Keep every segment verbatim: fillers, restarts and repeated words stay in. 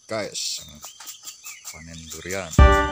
guys, panen durian.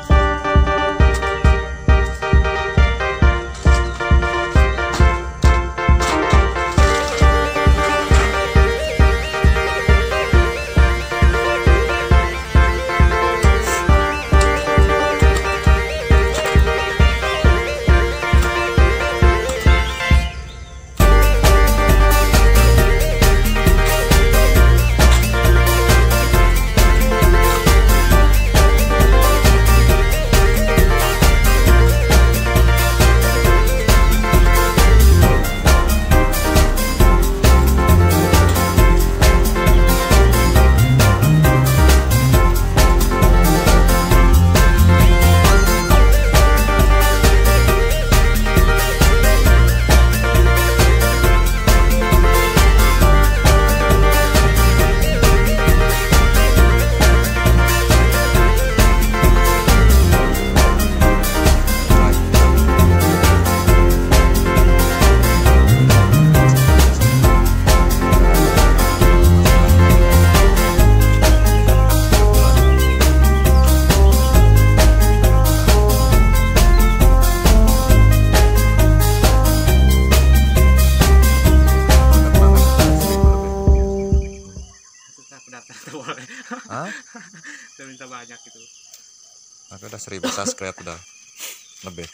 Hah? Udah minta banyak gitu. Aku udah seribu subscribe udah lebih.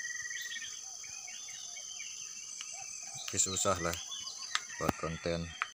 Tapi susah lah buat konten.